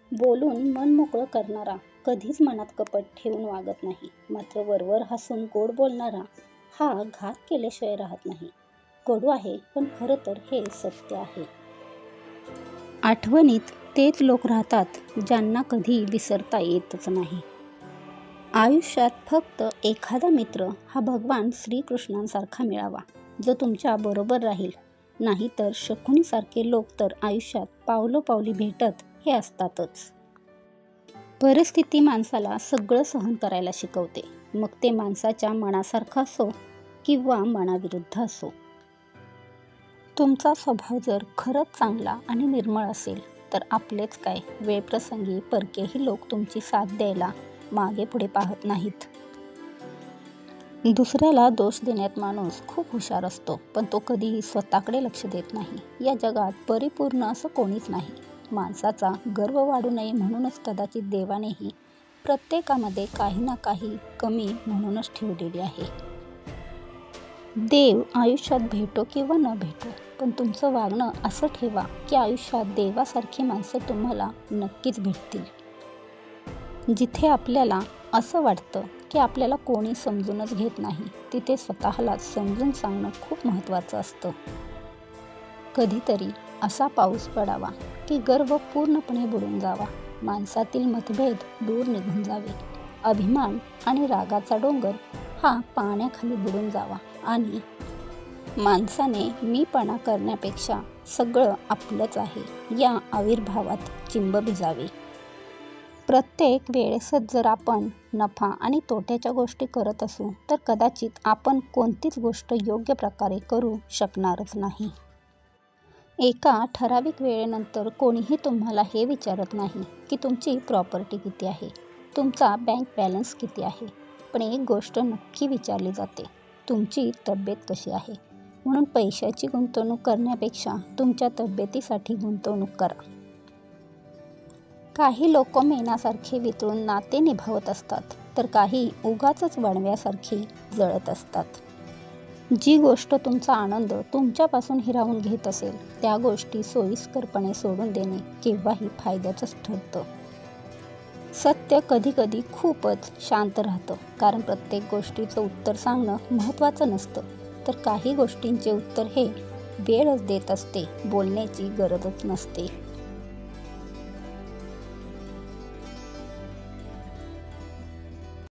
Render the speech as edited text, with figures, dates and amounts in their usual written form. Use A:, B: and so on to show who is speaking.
A: बोलून मन मोकळं करणारा कधीच मनात कपट ठेवून वागत नाही. मात्र वरवर हसून गोड बोलणारा हा घात केल्याशिवाय राहत नाही. कडू आहे, पण खरं तर हे सत्य आहे. आठवणीत तेच लोक राहतात ज्यांना कधी विसरता येतच नाही. आयुष्यात फक्त एखादा मित्र हा भगवान श्रीकृष्णांसारखा मिळावा, जो तुमच्या बरोबर राहील. नाहीतर शकुनीसारखे लोक तर आयुष्यात पावलोपावली भेटत हे असतातच. परिस्थिती माणसाला सगळं सहन करायला शिकवते, मग ते माणसाच्या मनासारखं असो किंवा मनाविरुद्ध असो. तुमचा स्वभाव जर खरंच चांगला आणि निर्मळ असेल तर आपलेच काय, वेळप्रसंगी परकेही लोक तुमची साथ द्यायला मागे पुढे पाहत नाहीत. दुसऱ्याला दोष देण्यात माणूस खूप हुशार असतो, पण तो कधीही स्वतःकडे लक्ष देत नाही. या जगात परिपूर्ण असं कोणीच नाही. माणसाचा गर्व वाढू नये म्हणूनच कदाचित देवानेही प्रत्येकामध्ये काही ना काही कमी म्हणूनच ठेवलेली आहे. देव आयुष्यात भेटो किंवा न भेटो, पण तुमचं वागणं असं ठेवा की आयुष्यात देवासारखी माणसं तुम्हाला नक्कीच भेटतील. जिथे आपल्याला असं वाटतं की आपल्याला कोणी समजूनच घेत नाही, तिथे स्वतःलाच समजून सांगणं खूप महत्त्वाचं असतं. कधीतरी असा पाऊस पडावा की गर्व पूर्णपणे बुडून जावा, माणसातील मतभेद दूर निघून जावे, अभिमान आणि रागाचा डोंगर हा पाण्याखाली बुडून जावा आणि माणसाने मीपणा करण्यापेक्षा सगळं आपलंच आहे या आविर्भावात चिंब भिजावे. प्रत्येक वेळेसच जर आपण नफा आणि तोट्याच्या गोष्टी करत असू तर कदाचित आपण कोणतीच गोष्ट योग्य प्रकारे करू शकणारच नाही. एका ठराविक वेळेनंतर कोणीही तुम्हाला हे विचारत नाही की तुमची प्रॉपर्टी किती आहे, तुमचा बँक बॅलन्स किती आहे, पण एक गोष्ट नक्की विचारली जाते, तुमची तब्येत कशी आहे. म्हणून पैशाची गुंतवणूक करण्यापेक्षा तुमच्या तब्येतीसाठी गुंतवणूक करा. काही लोक मेणासारखे वितळून नाते निभावत असतात, तर काही उगाचच वणव्यासारखी जळत असतात. जी गोष्ट तुमचा आनंद तुमच्यापासून हिरावून घेत असेल त्या गोष्टी सोयीस्करपणे सोडून देणे केव्हाही फायद्याचंच ठरतं. सत्य कधीकधी खूपच शांत राहतं, कारण प्रत्येक गोष्टीचं उत्तर सांगणं महत्त्वाचं नसतं, तर काही गोष्टींचे उत्तर हे वेळच देत असते, बोलण्याची गरजच नसते.